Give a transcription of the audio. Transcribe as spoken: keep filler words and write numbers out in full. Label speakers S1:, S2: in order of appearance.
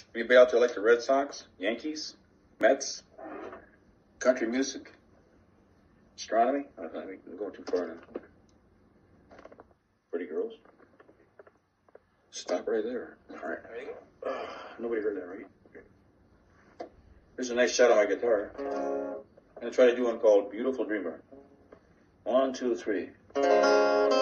S1: Anybody out there like the Red Sox, Yankees, Mets, country music, astronomy? I don't know, I'm going too far now. Pretty girls. Stop right there. All right, there you go. Uh, nobody heard that, right? Here's a nice shot of my guitar. I'm going to try to do one called Beautiful Dreamer. One, two, three.